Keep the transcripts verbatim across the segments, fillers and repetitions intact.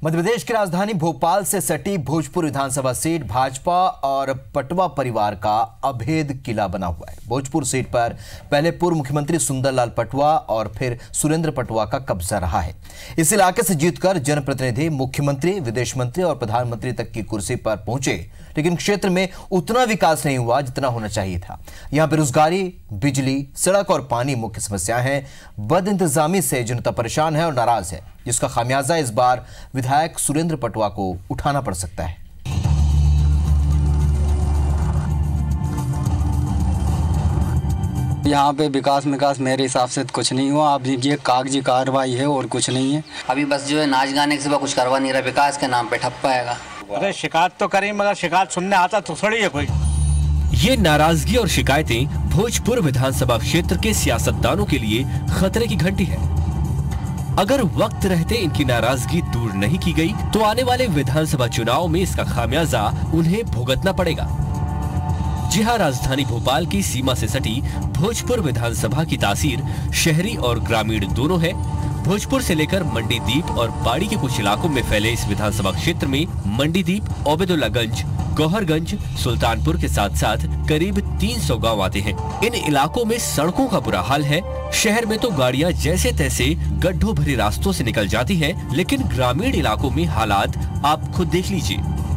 मध्य प्रदेश की राजधानी भोपाल से सटी भोजपुर विधानसभा सीट भाजपा और पटवा परिवार का अभेद किला बना हुआ है। भोजपुर सीट पर पहले पूर्व मुख्यमंत्री सुंदरलाल पटवा और फिर सुरेंद्र पटवा का कब्जा रहा है। इस इलाके से जीतकर जनप्रतिनिधि मुख्यमंत्री, विदेश मंत्री और प्रधानमंत्री तक की कुर्सी पर पहुंचे, लेकिन क्षेत्र में उतना विकास नहीं हुआ जितना होना चाहिए था। यहां बेरोजगारी, बिजली, सड़क और पानी मुख्य समस्याएं हैं। बद इंतजामी से जनता परेशान है और नाराज है, जिसका खामियाजा इस बार विधायक सुरेंद्र पटवा को उठाना पड़ सकता है। यहाँ पे विकास विकास मेरे हिसाब से कुछ नहीं हुआ। अब ये कागजी कार्रवाई है और कुछ नहीं है। अभी बस जो है नाच गाने के सिवा कुछ करवा नहीं रहा, विकास के नाम पे ठप्पा आएगा। अरे शिकायत तो करें, मगर शिकायत सुनने आता तो थोड़ी है कोई। ये नाराजगी और शिकायतें भोजपुर विधानसभा क्षेत्र के सियासतदानों के लिए खतरे की घंटी है। अगर वक्त रहते इनकी नाराजगी दूर नहीं की गई तो आने वाले विधानसभा चुनाव में इसका खामियाजा उन्हें भुगतना पड़ेगा। जी हां, राजधानी भोपाल की सीमा से सटी भोजपुर विधानसभा की तासीर शहरी और ग्रामीण दोनों है। भोजपुर से लेकर मंडीदीप और बाड़ी के कुछ इलाकों में फैले इस विधानसभा क्षेत्र में मंडीदीप, ओबेदुल्लागंज, गौहरगंज, सुल्तानपुर के साथ साथ करीब तीन सौ गांव आते हैं। इन इलाकों में सड़कों का बुरा हाल है। शहर में तो गाड़ियां जैसे तैसे गड्ढों भरे रास्तों से निकल जाती हैं, लेकिन ग्रामीण इलाकों में हालात आप खुद देख लीजिए।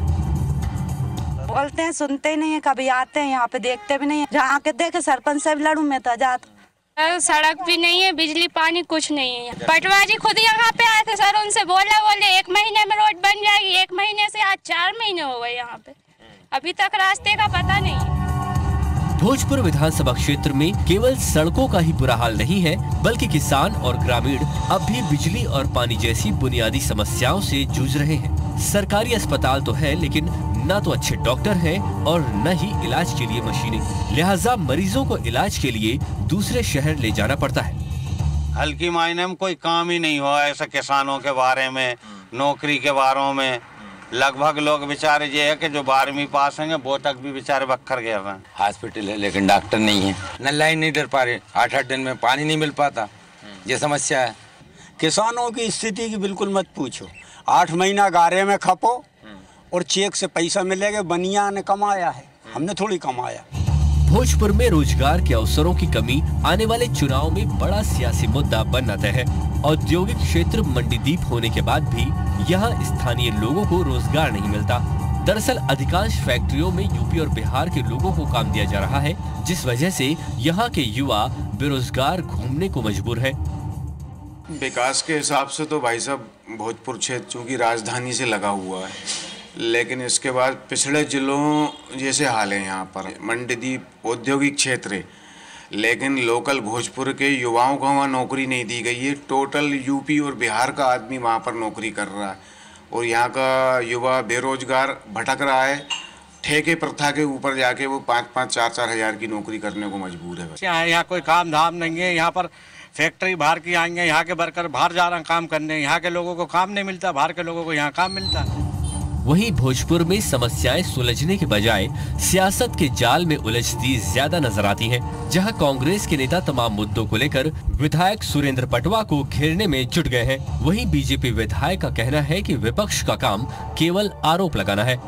बोलते हैं, सुनते ही नहीं है। कभी आते हैं यहाँ पे, देखते भी नहीं है। जहाँ आके देखे सरपंच से भी लड़ू में तो जात। सड़क भी नहीं है, बिजली पानी कुछ नहीं है। पटवा जी खुद यहाँ पे आए थे सर, उनसे बोला बोले एक महीने में रोड बन जाएगी। एक महीने से आज चार महीने हो गए यहाँ पे, अभी तक रास्ते का पता नहीं है। भोजपुर विधानसभा क्षेत्र में केवल सड़कों का ही बुरा हाल नहीं है, बल्कि किसान और ग्रामीण अब भी बिजली और पानी जैसी बुनियादी समस्याओं से जूझ रहे हैं। सरकारी अस्पताल तो है, लेकिन न तो अच्छे डॉक्टर हैं और न ही इलाज के लिए मशीनें। लिहाजा मरीजों को इलाज के लिए दूसरे शहर ले जाना पड़ता है। हल्की मायने में कोई काम ही नहीं हुआ ऐसा किसानों के बारे में, नौकरी के बारे में। लगभग लोग बेचारे ये है कि जो बारहवीं पास हैं वो तक भी बेचारे बक्खर गए हैं। हॉस्पिटल है लेकिन डॉक्टर नहीं है, न लाइन नहीं डर पा रहे, आठ आठ दिन में पानी नहीं मिल पाता, ये समस्या है। किसानों की स्थिति की बिल्कुल मत पूछो। आठ महीना गारे में खपो और चेक से पैसा मिलेगा। बनिया ने कमाया है, हमने थोड़ी कमाया। भोजपुर में रोजगार के अवसरों की कमी आने वाले चुनाव में बड़ा सियासी मुद्दा बनना तय है। औद्योगिक क्षेत्र मंडीदीप होने के बाद भी यहाँ स्थानीय लोगों को रोजगार नहीं मिलता। दरअसल अधिकांश फैक्ट्रियों में यूपी और बिहार के लोगों को काम दिया जा रहा है, जिस वजह से यहाँ के युवा बेरोजगार घूमने को मजबूर है। विकास के हिसाब से तो भाई साहब भोजपुर क्षेत्र चूँकि राजधानी से लगा हुआ है, लेकिन इसके बाद पिछड़े जिलों जैसे हाल है। यहाँ पर मंडीदीप औद्योगिक क्षेत्र है, लेकिन लोकल भोजपुर के युवाओं को वहाँ नौकरी नहीं दी गई है। टोटल यूपी और बिहार का आदमी वहाँ पर नौकरी कर रहा है और यहाँ का युवा बेरोजगार भटक रहा है। ठेके प्रथा के ऊपर जाके वो पाँच पाँच चार चार हजार की नौकरी करने को मजबूर है। यहाँ यहाँ कोई काम धाम नहीं है। यहाँ पर फैक्ट्री बाहर की आएंगे, यहाँ के वर्कर बाहर जा रहे हैं काम करने। यहाँ के लोगों को काम नहीं मिलता, बाहर के लोगों को यहाँ काम मिलता है। वहीं भोजपुर में समस्याएं सुलझने के बजाय सियासत के जाल में उलझती ज्यादा नजर आती हैं, जहां कांग्रेस के नेता तमाम मुद्दों को लेकर विधायक सुरेंद्र पटवा को घेरने में जुट गए हैं। वहीं बीजेपी विधायक का कहना है कि विपक्ष का काम केवल आरोप लगाना है।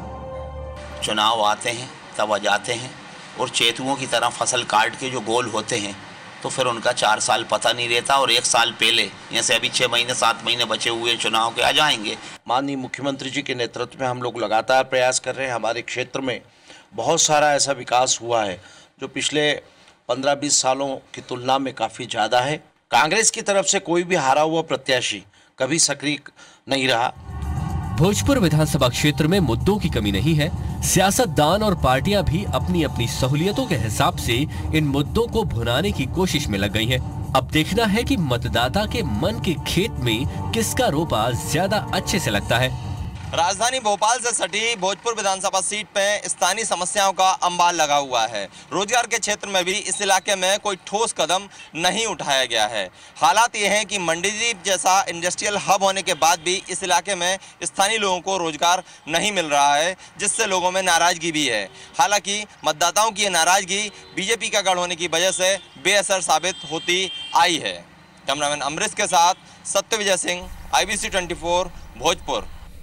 चुनाव आते हैं तब आ जाते हैं और चेतुओं की तरह फसल काट के जो गोल होते हैं तो फिर उनका चार साल पता नहीं रहता और एक साल पहले जैसे अभी छः महीने सात महीने बचे हुए चुनाव के आ जाएंगे। माननीय मुख्यमंत्री जी के नेतृत्व में हम लोग लगातार प्रयास कर रहे हैं। हमारे क्षेत्र में बहुत सारा ऐसा विकास हुआ है जो पिछले पंद्रह बीस सालों की तुलना में काफ़ी ज़्यादा है। कांग्रेस की तरफ से कोई भी हारा हुआ प्रत्याशी कभी सक्रिय नहीं रहा। भोजपुर विधानसभा क्षेत्र में मुद्दों की कमी नहीं है। सियासतदान और पार्टियां भी अपनी अपनी सहूलियतों के हिसाब से इन मुद्दों को भुनाने की कोशिश में लग गई हैं। अब देखना है कि मतदाता के मन के खेत में किसका रोपा ज्यादा अच्छे से लगता है। राजधानी भोपाल से सटी भोजपुर विधानसभा सीट पे स्थानीय समस्याओं का अंबार लगा हुआ है। रोजगार के क्षेत्र में भी इस इलाके में कोई ठोस कदम नहीं उठाया गया है। हालात ये हैं कि मंडीदीप जैसा इंडस्ट्रियल हब होने के बाद भी इस इलाके में स्थानीय लोगों को रोजगार नहीं मिल रहा है, जिससे लोगों में नाराजगी भी है। हालांकि मतदाताओं की ये नाराजगी बीजेपी का गढ़ होने की वजह से बेअसर साबित होती आई है। कैमरामैन अमरीश के साथ Satya Vijay Singh, I B C चौबीस भोजपुर।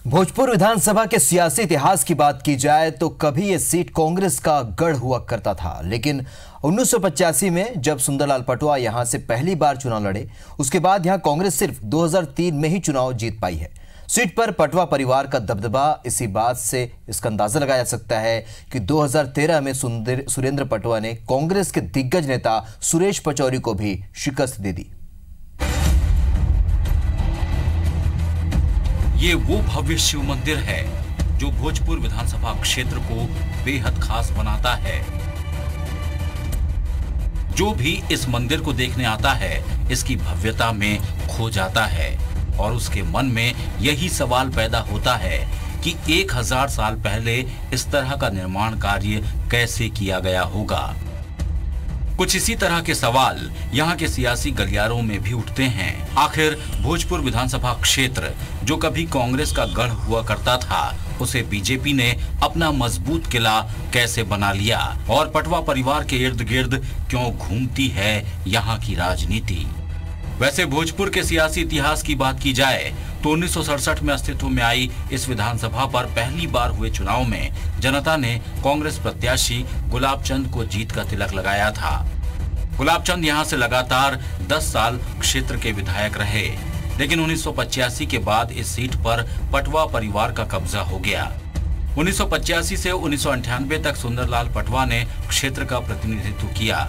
भोजपुर विधानसभा के सियासी इतिहास की बात की जाए तो कभी ये सीट कांग्रेस का गढ़ हुआ करता था, लेकिन उन्नीस सौ पचासी में जब सुंदरलाल पटवा यहां से पहली बार चुनाव लड़े, उसके बाद यहां कांग्रेस सिर्फ दो हज़ार तीन में ही चुनाव जीत पाई है। सीट पर पटवा परिवार का दबदबा इसी बात से इसका अंदाजा लगाया जा सकता है कि दो हज़ार तेरह में सुंदर सुरेंद्र पटवा ने कांग्रेस के दिग्गज नेता सुरेश पचौरी को भी शिकस्त दे दी। ये वो भव्य शिव मंदिर है जो भोजपुर विधानसभा क्षेत्र को बेहद खास बनाता है। जो भी इस मंदिर को देखने आता है इसकी भव्यता में खो जाता है और उसके मन में यही सवाल पैदा होता है कि एक हजार साल पहले इस तरह का निर्माण कार्य कैसे किया गया होगा। कुछ इसी तरह के सवाल यहाँ के सियासी गलियारों में भी उठते हैं। आखिर भोजपुर विधानसभा क्षेत्र जो कभी कांग्रेस का गढ़ हुआ करता था, उसे बीजेपी ने अपना मजबूत किला कैसे बना लिया और पटवा परिवार के इर्द गिर्द क्यों घूमती है यहाँ की राजनीति। वैसे भोजपुर के सियासी इतिहास की बात की जाए तो उन्नीस सौ सड़सठ में अस्तित्व में आई इस विधानसभा पर पहली बार हुए चुनाव में जनता ने कांग्रेस प्रत्याशी गुलाब चंद को जीत का तिलक लगाया था। गुलाब चंद यहां से लगातार दस साल क्षेत्र के विधायक रहे, लेकिन उन्नीस सौ पचासी के बाद इस सीट पर पटवा परिवार का कब्जा हो गया। उन्नीस सौ पचासी से उन्नीस सौ अंठानवे तक सुंदरलाल पटवा ने क्षेत्र का प्रतिनिधित्व किया।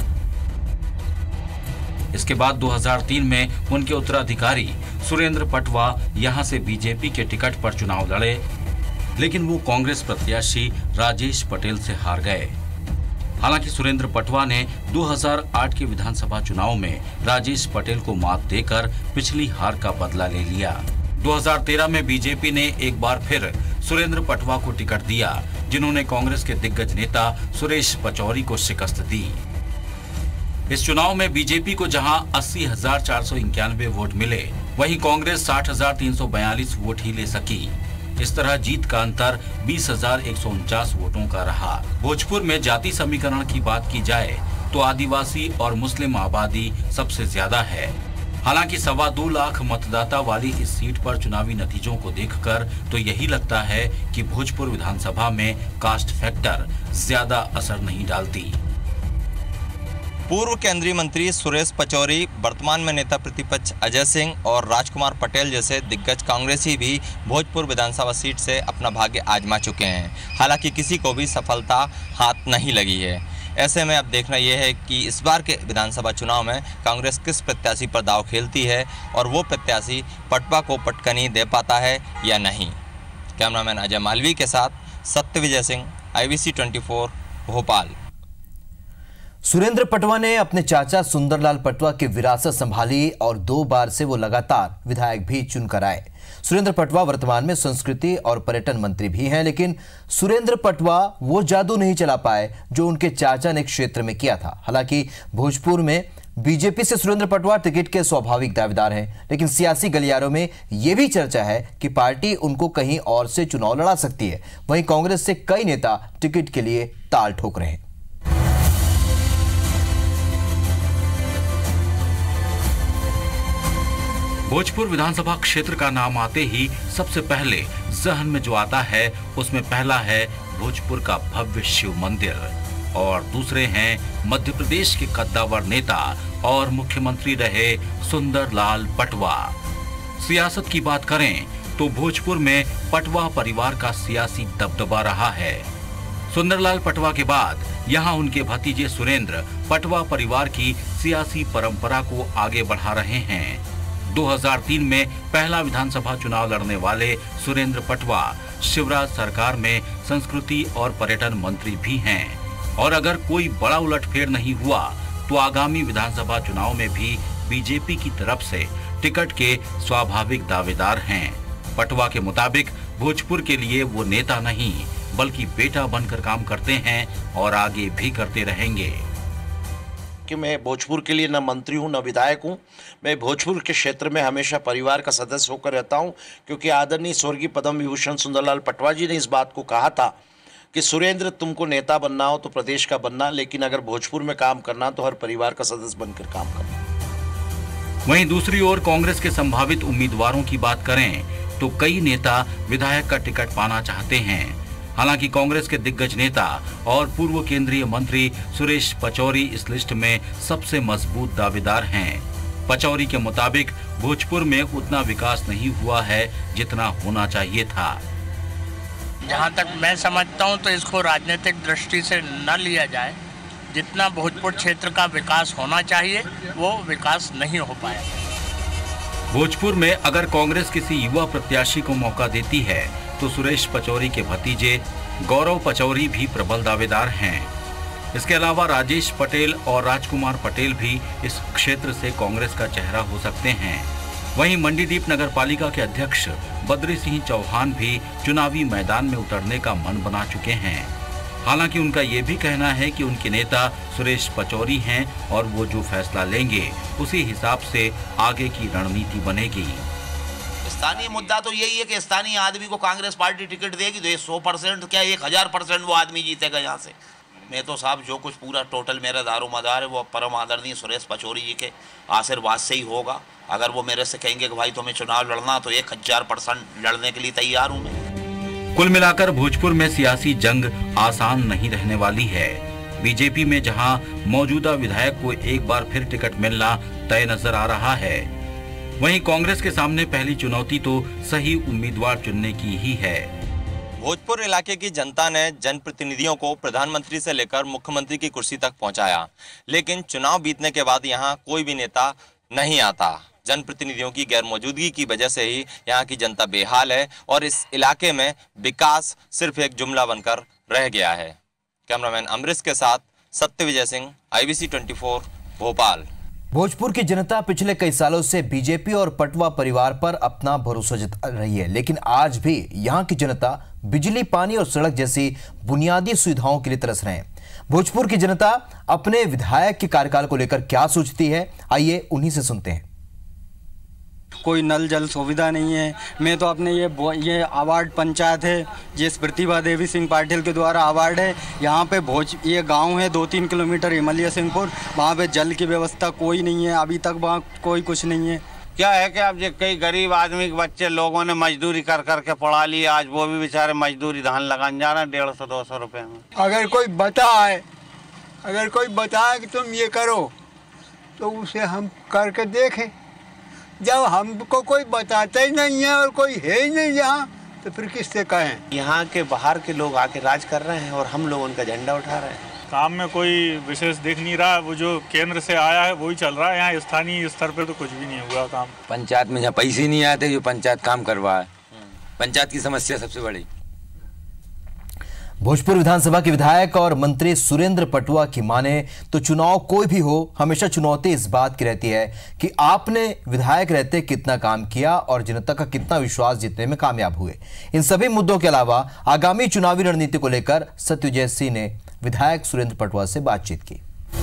इसके बाद दो हज़ार तीन में उनके उत्तराधिकारी सुरेंद्र पटवा यहां से बीजेपी के टिकट पर चुनाव लड़े, लेकिन वो कांग्रेस प्रत्याशी राजेश पटेल से हार गए। हालांकि सुरेंद्र पटवा ने दो हज़ार आठ के विधानसभा चुनाव में राजेश पटेल को मात देकर पिछली हार का बदला ले लिया। दो हज़ार तेरह में बीजेपी ने एक बार फिर सुरेंद्र पटवा को टिकट दिया, जिन्होंने कांग्रेस के दिग्गज नेता सुरेश पचौरी को शिकस्त दी। इस चुनाव में बीजेपी को जहां अस्सी हजार चार सौ इक्यानवे वोट मिले, वहीं कांग्रेस साठ हजार तीन सौ बयालीस वोट ही ले सकी। इस तरह जीत का अंतर बीस हजार एक सौ उनचास वोटों का रहा। भोजपुर में जाति समीकरण की बात की जाए तो आदिवासी और मुस्लिम आबादी सबसे ज्यादा है। हालांकि सवा दो लाख मतदाता वाली इस सीट पर चुनावी नतीजों को देखकर तो यही लगता है कि भोजपुर विधानसभा में कास्ट फैक्टर ज्यादा असर नहीं डालती। पूर्व केंद्रीय मंत्री सुरेश पचौरी, वर्तमान में नेता प्रतिपक्ष अजय सिंह और राजकुमार पटेल जैसे दिग्गज कांग्रेसी भी भोजपुर विधानसभा सीट से अपना भाग्य आजमा चुके हैं। हालांकि किसी को भी सफलता हाथ नहीं लगी है। ऐसे में अब देखना यह है कि इस बार के विधानसभा चुनाव में कांग्रेस किस प्रत्याशी पर दांव खेलती है और वो प्रत्याशी पटवा को पटकनी दे पाता है या नहीं। कैमरामैन अजय मालवी के साथ Satya Vijay Singh, I V C twenty four, Bhopal. Surendra Patwa ने अपने चाचा सुंदरलाल पटवा की विरासत संभाली और दो बार से वो लगातार विधायक भी चुनकर आए। सुरेंद्र पटवा वर्तमान में संस्कृति और पर्यटन मंत्री भी हैं, लेकिन सुरेंद्र पटवा वो जादू नहीं चला पाए जो उनके चाचा ने क्षेत्र में किया था। हालांकि भोजपुर में बीजेपी से सुरेंद्र पटवा टिकट के स्वाभाविक दावेदार हैं, लेकिन सियासी गलियारों में यह भी चर्चा है कि पार्टी उनको कहीं और से चुनाव लड़ा सकती है। वहीं कांग्रेस से कई नेता टिकट के लिए ताल ठोक रहे हैं। भोजपुर विधानसभा क्षेत्र का नाम आते ही सबसे पहले जहन में जो आता है उसमें पहला है भोजपुर का भव्य शिव मंदिर और दूसरे हैं मध्य प्रदेश के कद्दावर नेता और मुख्यमंत्री रहे सुंदरलाल पटवा। सियासत की बात करें तो भोजपुर में पटवा परिवार का सियासी दबदबा रहा है। सुंदरलाल पटवा के बाद यहाँ उनके भतीजे सुरेंद्र पटवा परिवार की सियासी परंपरा को आगे बढ़ा रहे हैं। दो हज़ार तीन में पहला विधानसभा चुनाव लड़ने वाले सुरेंद्र पटवा शिवराज सरकार में संस्कृति और पर्यटन मंत्री भी हैं और अगर कोई बड़ा उलटफेर नहीं हुआ तो आगामी विधानसभा चुनाव में भी बीजेपी की तरफ से टिकट के स्वाभाविक दावेदार हैं। पटवा के मुताबिक भोजपुर के लिए वो नेता नहीं बल्कि बेटा बनकर काम करते हैं और आगे भी करते रहेंगे। कि मैं भोजपुर के लिए न मंत्री हूं न विधायक हूं। मैं भोजपुर के क्षेत्र में हमेशा परिवार का सदस्य होकर रहता हूं, क्योंकि आदरणीय स्वर्गीय पद्म विभूषण सुंदरलाल पटवा जी ने इस बात को कहा था कि सुरेंद्र, तुमको नेता बनना हो तो प्रदेश का बनना, लेकिन अगर भोजपुर में काम करना तो हर परिवार का सदस्य बनकर काम करना। वहीं दूसरी ओर कांग्रेस के संभावित उम्मीदवारों की बात करें तो कई नेता विधायक का टिकट पाना चाहते हैं। हालांकि कांग्रेस के दिग्गज नेता और पूर्व केंद्रीय मंत्री सुरेश पचौरी इस लिस्ट में सबसे मजबूत दावेदार हैं। पचौरी के मुताबिक भोजपुर में उतना विकास नहीं हुआ है जितना होना चाहिए था। जहाँ तक मैं समझता हूँ तो इसको राजनीतिक दृष्टि से न लिया जाए। जितना भोजपुर क्षेत्र का विकास होना चाहिए वो विकास नहीं हो पाया। भोजपुर में अगर कांग्रेस किसी युवा प्रत्याशी को मौका देती है तो सुरेश पचौरी के भतीजे गौरव पचौरी भी प्रबल दावेदार हैं। इसके अलावा राजेश पटेल और राजकुमार पटेल भी इस क्षेत्र से कांग्रेस का चेहरा हो सकते हैं। वहीं मंडीदीप नगर पालिका के अध्यक्ष बद्री सिंह चौहान भी चुनावी मैदान में उतरने का मन बना चुके हैं। हालांकि उनका ये भी कहना है कि उनके नेता सुरेश पचौरी हैं और वो जो फैसला लेंगे उसी हिसाब से आगे की रणनीति बनेगी। स्थानीय मुद्दा तो यही है कि स्थानीय आदमी को कांग्रेस पार्टी टिकट देगी तो ये सौ परसेंट क्या एक हजार परसेंट वो आदमी जीतेगा यहाँ से। मैं तो साहब जो कुछ पूरा टोटल मेरा दारोमदार है वो परम आदरणीय सुरेश पचौरी जी के आशीर्वाद से ही होगा। अगर वो मेरे से कहेंगे कि भाई तुम्हें चुनाव लड़ना तो एक हजार परसेंट लड़ने के लिए तैयार हूँ मैं। कुल मिलाकर भोजपुर में सियासी जंग आसान नहीं रहने वाली है। बीजेपी में जहां मौजूदा विधायक को एक बार फिर टिकट मिलना तय नजर आ रहा है, वहीं कांग्रेस के सामने पहली चुनौती तो सही उम्मीदवार चुनने की ही है। भोजपुर इलाके की जनता ने जनप्रतिनिधियों को प्रधानमंत्री से लेकर मुख्यमंत्री की कुर्सी तक पहुंचाया, लेकिन चुनाव बीतने के बाद यहां कोई भी नेता नहीं आता। जनप्रतिनिधियों की गैर मौजूदगी की वजह से ही यहां की जनता बेहाल है और इस इलाके में विकास सिर्फ एक जुमला बनकर रह गया है। कैमरामैन अमरीश के साथ Satya Vijay Singh, I B C चौबीस, भोपाल। भोजपुर की जनता पिछले कई सालों से बीजेपी और पटवा परिवार पर अपना भरोसा जता रही है, लेकिन आज भी यहां की जनता बिजली, पानी और सड़क जैसी बुनियादी सुविधाओं के लिए तरस रहे हैं। भोजपुर की जनता अपने विधायक के कार्यकाल को लेकर क्या सोचती है, आइए उन्हीं से सुनते हैं। कोई नल जल सुविधा नहीं है। मैं तो अपने ये ये अवार्ड पंचायत है जिस प्रतिभा देवी सिंह पाटिल के द्वारा अवार्ड है, यहाँ पे भोज ये गांव है दो तीन किलोमीटर हिमालय सिंहपुर, वहाँ पे जल की व्यवस्था कोई नहीं है, अभी तक वहाँ कोई कुछ नहीं है। क्या है कि अब जो कई गरीब आदमी के बच्चे लोगों ने मजदूरी कर करके पढ़ा लिए, आज वो भी बेचारे मजदूरी धान लगाने जा रहे हैं डेढ़ सौ दो सौ रुपये में। अगर कोई बताए अगर कोई बताए कि तुम ये करो तो उसे हम करके देखें। जब हमको कोई बताता ही नहीं है और कोई है ही नहीं यहाँ, तो फिर किससे कहें। यहाँ के बाहर के लोग आके राज कर रहे हैं और हम लोग उनका झंडा उठा रहे हैं। काम में कोई विशेष दिख नहीं रहा, वो जो केंद्र से आया है वही चल रहा है। यहाँ स्थानीय स्तर पे तो कुछ भी नहीं हुआ काम। पंचायत में जहाँ पैसे नहीं आते जो पंचायत काम करवाए, पंचायत की समस्या सबसे बड़ी। भोजपुर विधानसभा के विधायक और मंत्री सुरेंद्र पटवा की माने तो चुनाव कोई भी हो, हमेशा चुनौती इस बात की रहती है कि आपने विधायक रहते कितना काम किया और जनता का कितना विश्वास जीतने में कामयाब हुए। इन सभी मुद्दों के अलावा आगामी चुनावी रणनीति को लेकर सत्यविजय सिंह ने विधायक सुरेंद्र पटवा से बातचीत की।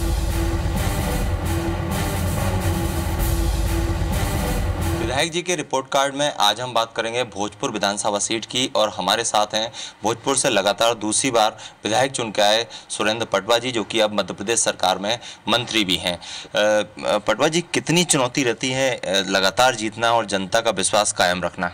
विधायक जी के रिपोर्ट कार्ड में आज हम बात करेंगे भोजपुर विधानसभा सीट की और हमारे साथ हैं भोजपुर से लगातार दूसरी बार विधायक चुन के आए सुरेंद्र पटवा जी, जो कि अब मध्य प्रदेश सरकार में मंत्री भी हैं। पटवा जी, कितनी चुनौती रहती है लगातार जीतना और जनता का विश्वास कायम रखना?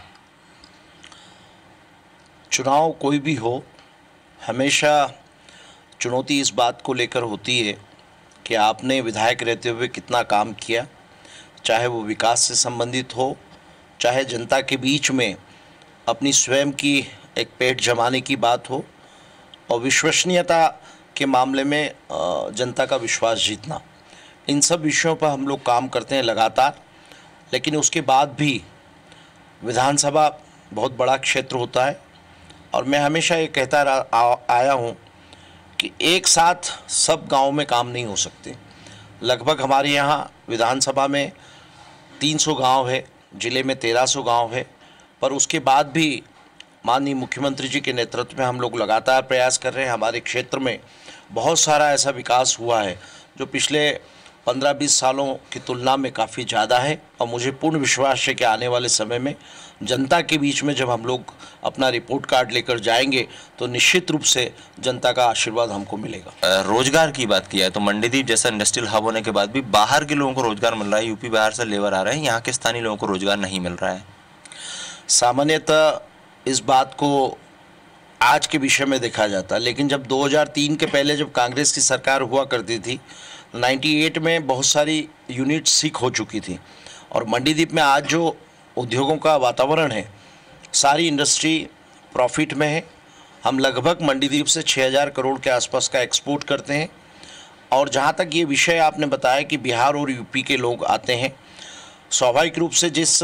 चुनाव कोई भी हो, हमेशा चुनौती इस बात को लेकर होती है कि आपने विधायक रहते हुए कितना काम किया, चाहे वो विकास से संबंधित हो, चाहे जनता के बीच में अपनी स्वयं की एक पेट जमाने की बात हो, और विश्वसनीयता के मामले में जनता का विश्वास जीतना। इन सब विषयों पर हम लोग काम करते हैं लगातार। लेकिन उसके बाद भी विधानसभा बहुत बड़ा क्षेत्र होता है और मैं हमेशा ये कहता आया हूँ कि एक साथ सब गाँव में काम नहीं हो सकते। लगभग हमारे यहाँ विधानसभा में तीन सौ गाँव है, ज़िले में तेरह सौ गाँव है, पर उसके बाद भी माननीय मुख्यमंत्री जी के नेतृत्व में हम लोग लगातार प्रयास कर रहे हैं। हमारे क्षेत्र में बहुत सारा ऐसा विकास हुआ है जो पिछले पंद्रह बीस सालों की तुलना में काफ़ी ज़्यादा है और मुझे पूर्ण विश्वास है कि आने वाले समय में जनता के बीच में जब हम लोग अपना रिपोर्ट कार्ड लेकर जाएंगे तो निश्चित रूप से जनता का आशीर्वाद हमको मिलेगा। रोजगार की बात किया है तो मंडीदीप जैसा इंडस्ट्रियल हब होने के बाद भी बाहर के लोगों को रोजगार मिल रहा है, यूपी बाहर से लेबर आ रहे हैं, यहाँ के स्थानीय लोगों को रोजगार नहीं मिल रहा है। सामान्यतः इस बात को आज के विषय में देखा जाता, लेकिन जब दो हज़ार तीन के पहले जब कांग्रेस की सरकार हुआ करती थी, अट्ठानवे में बहुत सारी यूनिट सीख हो चुकी थी और मंडीदीप में आज जो उद्योगों का वातावरण है, सारी इंडस्ट्री प्रॉफिट में है। हम लगभग मंडीदीप से छः हज़ार करोड़ के आसपास का एक्सपोर्ट करते हैं। और जहाँ तक ये विषय आपने बताया कि बिहार और यूपी के लोग आते हैं, स्वाभाविक रूप से जिस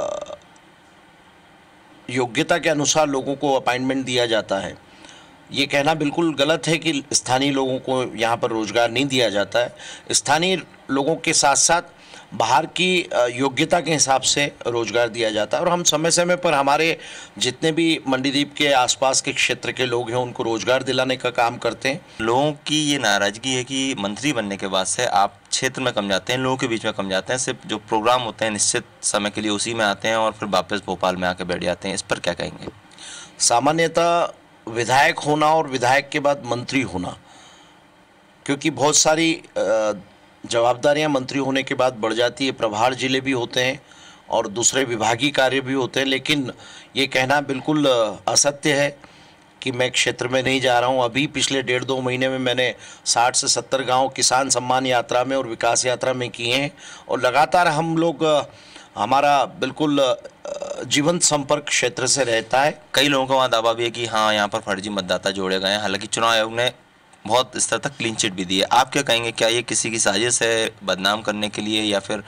योग्यता के अनुसार लोगों को अपॉइंटमेंट दिया जाता है, ये कहना बिल्कुल गलत है कि स्थानीय लोगों को यहाँ पर रोज़गार नहीं दिया जाता है। स्थानीय लोगों के साथ साथ बाहर की योग्यता के हिसाब से रोज़गार दिया जाता है और हम समय समय पर हमारे जितने भी मंडीदीप के आसपास के क्षेत्र के लोग हैं उनको रोज़गार दिलाने का काम करते हैं। लोगों की ये नाराज़गी है कि मंत्री बनने के बाद से आप क्षेत्र में कम जाते हैं, लोगों के बीच में कम जाते हैं, सिर्फ जो प्रोग्राम होते हैं निश्चित समय के लिए उसी में आते हैं और फिर वापस भोपाल में आकर बैठ जाते हैं। इस पर क्या कहेंगे? सामान्यतः विधायक होना और विधायक के बाद मंत्री होना, क्योंकि बहुत सारी जवाबदारियां मंत्री होने के बाद बढ़ जाती है, प्रभार जिले भी होते हैं और दूसरे विभागीय कार्य भी होते हैं, लेकिन ये कहना बिल्कुल असत्य है कि मैं क्षेत्र में नहीं जा रहा हूँ। अभी पिछले डेढ़ दो महीने में मैंने साठ से सत्तर गांव किसान सम्मान यात्रा में और विकास यात्रा में किए हैं और लगातार हम लोग हमारा बिल्कुल जीवंत संपर्क क्षेत्र से रहता है। कई लोगों का वहाँ दावा भी है कि हाँ यहाँ पर फर्जी मतदाता जोड़े गए हैं, हालांकि चुनाव आयोग ने बहुत स्तर तक क्लीन चिट भी दी है। आप क्या कहेंगे, क्या ये किसी की साजिश है बदनाम करने के लिए या फिर?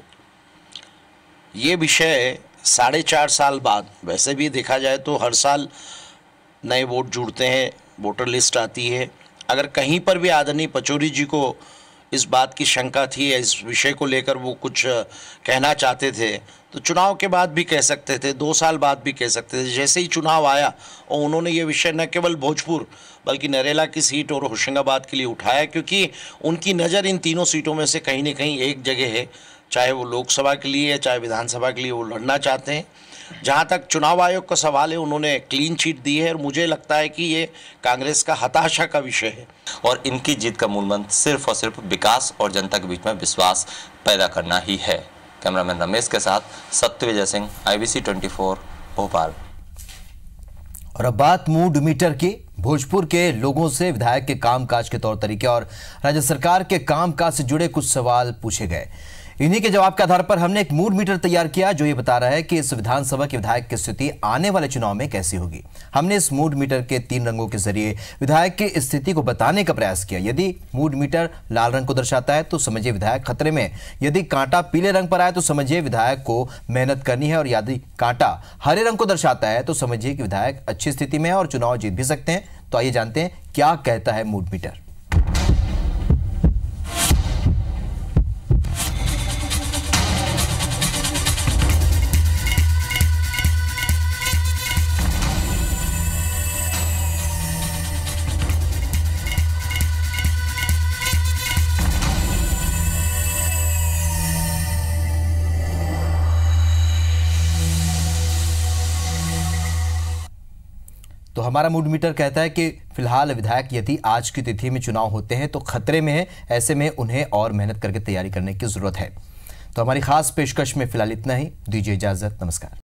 ये विषय साढ़े चार साल बाद, वैसे भी देखा जाए तो हर साल नए वोट जुड़ते हैं, वोटर लिस्ट आती है। अगर कहीं पर भी आदरणीय पचौरी जी को इस बात की शंका थी या इस विषय को लेकर वो कुछ कहना चाहते थे तो चुनाव के बाद भी कह सकते थे, दो साल बाद भी कह सकते थे। जैसे ही चुनाव आया और उन्होंने ये विषय न केवल भोजपुर बल्कि नरेला की सीट और होशंगाबाद के लिए उठाया, क्योंकि उनकी नज़र इन तीनों सीटों में से कहीं ना कहीं एक जगह है, चाहे वो लोकसभा के लिए या चाहे विधानसभा के लिए वो लड़ना चाहते हैं। जहाँ तक चुनाव आयोग का सवाल है, उन्होंने क्लीन चिट दी है और मुझे लगता है कि ये कांग्रेस का हताशा का विषय है और इनकी जीत का मूल मंत्र सिर्फ और सिर्फ विकास और जनता के बीच में विश्वास पैदा करना ही है। कैमरामैन रमेश के साथ Satyavijay Singh, I B C चौबीस, भोपाल। और अब बात मूड मीटर की। भोजपुर के लोगों से विधायक के कामकाज के तौर तरीके और राज्य सरकार के कामकाज से जुड़े कुछ सवाल पूछे गए। इन्हीं के जवाब के आधार पर हमने एक मूड मीटर तैयार किया जो ये बता रहा है कि इस विधानसभा के विधायक की स्थिति आने वाले चुनाव में कैसी होगी। हमने इस मूड मीटर के तीन रंगों के जरिए विधायक की स्थिति को बताने का प्रयास किया। यदि मूड मीटर लाल रंग को दर्शाता है तो समझिए विधायक खतरे में, यदि कांटा पीले रंग पर आए तो समझिए विधायक को मेहनत करनी है और यदि कांटा हरे रंग को दर्शाता है तो समझिए कि विधायक अच्छी स्थिति में है और चुनाव जीत भी सकते हैं। तो आइए जानते हैं क्या कहता है मूड मीटर। तो हमारा मूड मीटर कहता है कि फिलहाल विधायक यदि आज की तिथि में चुनाव होते हैं तो खतरे में है, ऐसे में उन्हें और मेहनत करके तैयारी करने की जरूरत है। तो हमारी खास पेशकश में फिलहाल इतना ही। दीजिए इजाजत, नमस्कार।